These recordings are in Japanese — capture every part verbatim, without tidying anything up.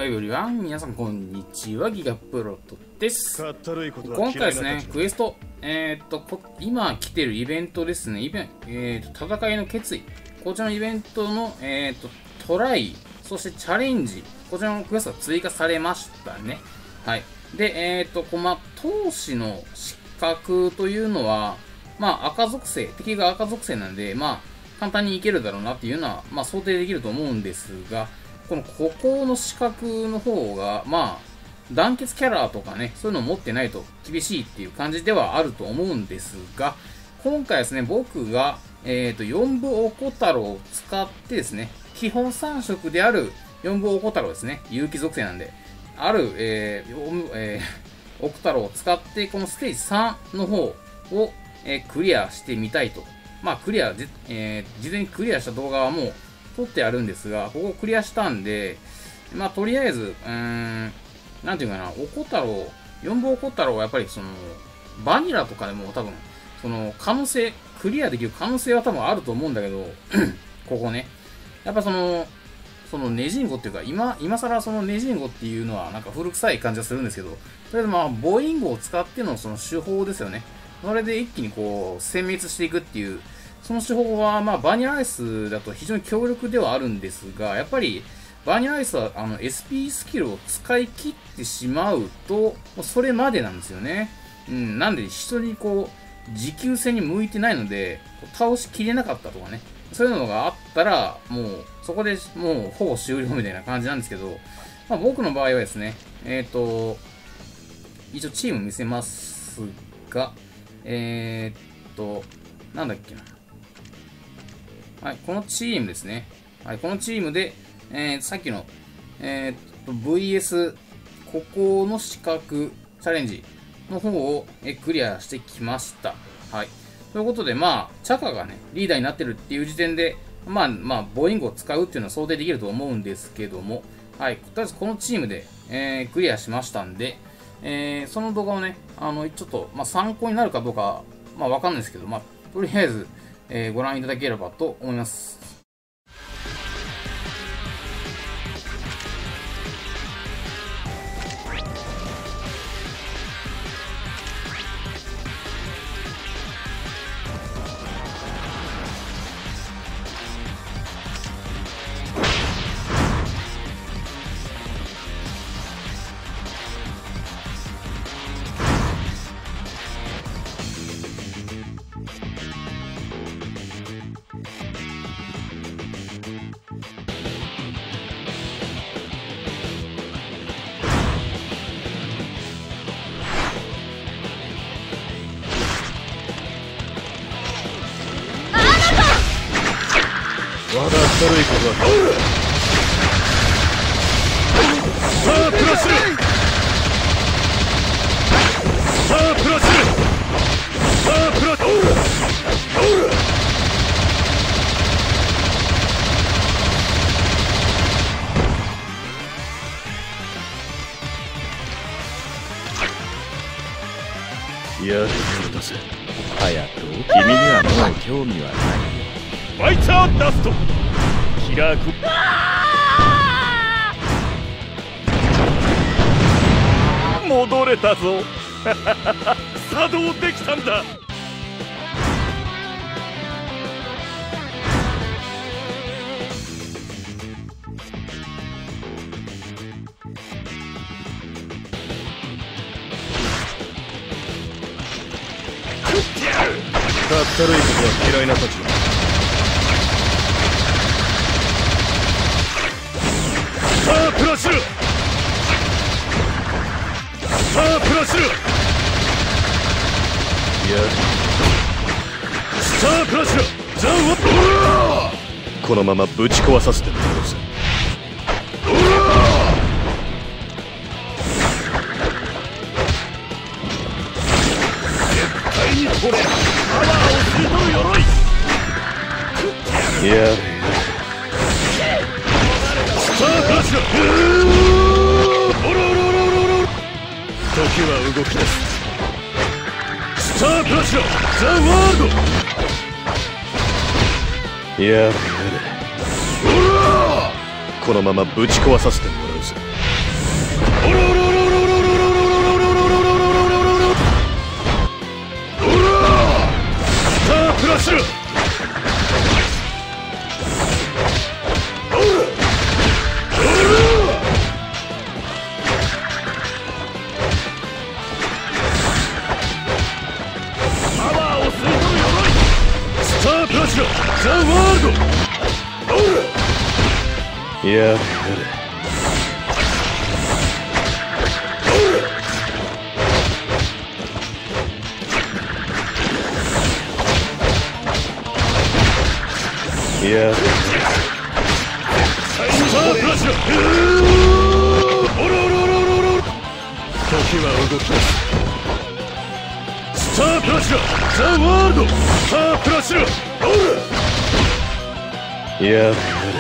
エブリワン、皆さんこんにちは、ギガプロトです。今回ですね、クエスト、えー、っとこ今来てるイベントですね、イベンえー、っと戦いの決意、こちらのイベントの、えー、っとトライ、そしてチャレンジ、こちらのクエストが追加されましたね。はい。で、えー、っとこま闘士の資格というのは、まあ赤属性、敵が赤属性なんで、まあ簡単にいけるだろうなっていうのは、まあ想定できると思うんですが、この孤高の資格の方が、まあ、団結キャラとかね、そういうのを持ってないと厳しいっていう感じではあると思うんですが、今回ですね、僕が、えっと、四部おこ太郎を使ってですね、基本さん色である四部おこ太郎ですね、有機属性なんで、ある、えー、えー、おこ太郎を使って、このステージさんの方を、えー、クリアしてみたいと。まあ、クリア、えー、事前にクリアした動画はもう、撮ってあるんですが、ここをクリアしたんで、まあ、とりあえず、うーん、なんていうかな、おこ太郎、四部おこ太郎はやっぱりその、バニラとかでも多分、その、可能性、クリアできる可能性は多分あると思うんだけど、ここね。やっぱその、そのネジンゴっていうか、今、今更そのネジンゴっていうのはなんか古臭い感じがするんですけど、とりあえずまあ、ボインゴを使ってのその手法ですよね。それで一気にこう、殲滅していくっていう、その手法は、まあ、バニラアイスだと非常に強力ではあるんですが、やっぱり、バニラアイスは、あの、エスピー スキルを使い切ってしまうと、それまでなんですよね。うん、なんで、人にこう、持久戦に向いてないので、倒しきれなかったとかね、そういうのがあったら、もう、そこでもう、ほぼ終了みたいな感じなんですけど、まあ、僕の場合はですね、えっと、一応チーム見せますが、えー、っと、なんだっけな。はい、このチームですね。はい、このチームで、えー、さっきの、えー、っと ブイエス ここの資格チャレンジの方を、えクリアしてきました。はい。ということで、まあ、チャカがね、リーダーになってるっていう時点で、まあ、まあ、ボインゴを使うっていうのは想定できると思うんですけども、はい、とりあえずこのチームで、えー、クリアしましたんで、えー、その動画をね、あの、ちょっと、まあ、参考になるかどうか、まあ、わかんないですけど、まあ、とりあえず、えー、ご覧いただければと思います。 我が明るいことはさあプラスさあプラスさあプラスやれよ出せ隼人、君にはもう興味はない。ファイターダストキラーク戻れたぞ作動できたんだ。かったるいことは嫌いなたちだ。さあプラスさあプラスやさあプラスザワこのままぶち壊させてもらおうぜ。絶対にこれパワーを吸い取る鎧やれさあプラスだおろおろおろおろおろ時は動き出す。スタープラチナザ・ワールドやれやれおらこのままぶち壊させてもらうぜ。 しろ。ザ・ワールド。やれやれ。やれやれ。スタープラチナ。オロオロオロオロオロ。時は動き出す。スタープラチナ。ザ・ワールド。スタープラチナ。やれやれ。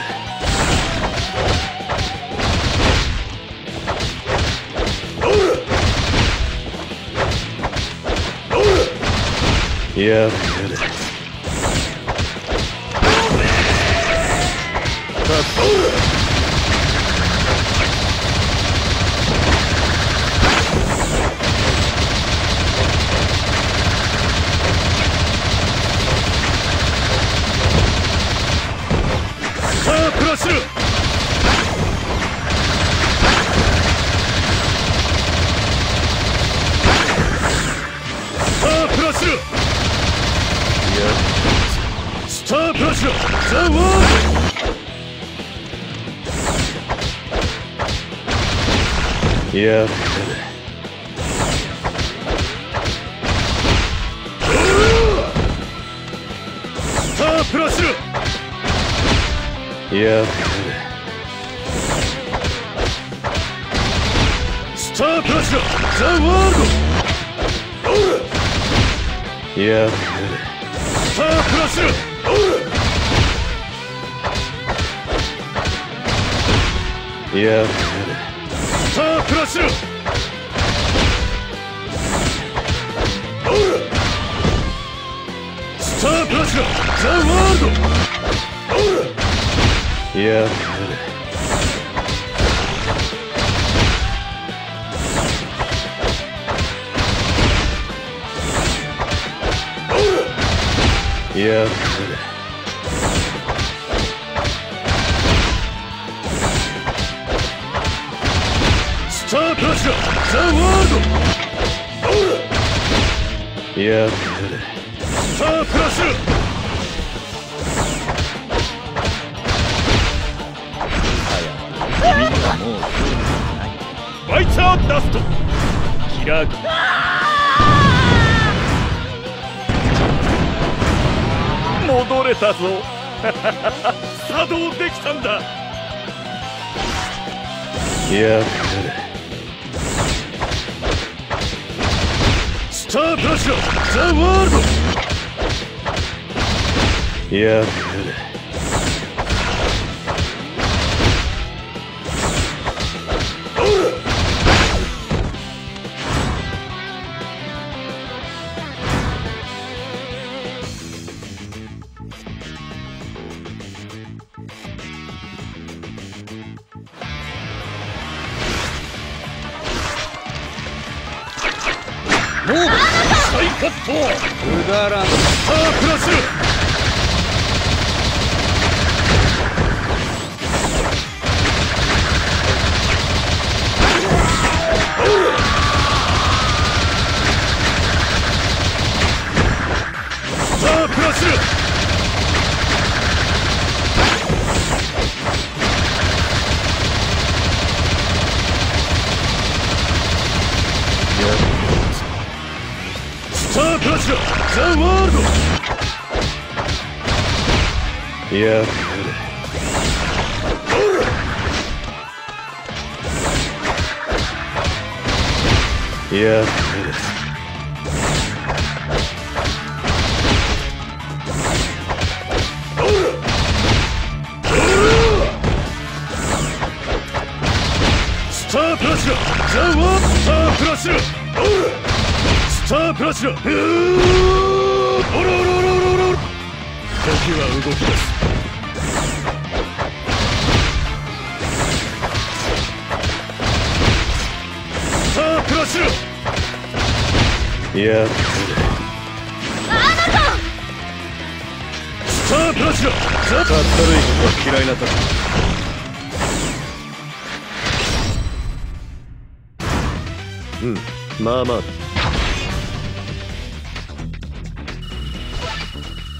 やれやれ。スタープラチナ。ザ・ワールド。やれやれ。スタープラチナ。やれやれ。スタープラチナ。ザ・ワールド。やれやれ。スタープラチナ。やれやれ。スタープラチナ。スタープラチナ。ザ・ワールド。やれやれ。やれやれ。スタープラチナ。ザ・ワールド。やれやれ。スタープラチナ。ファイターダスト。キラー戻れたぞ。作動できたんだ。やれやれ。スタープラチナ。ザ・ワールド。やれやれ。モーブ再カット。くだらん。スタープラチナ。スタープラチナ。スタープラチナ。ザ・ワールド。やれやれ。やれやれ。スタープラチナ。ザ・ワールド。スタープラチナ。スタープラチナ。オロオロオロオロオロ。時は動き出す。スタープラチナ。やれやれ。 あなた。 スタープラチナザ・かったるいことは嫌いなたうん、まあまあ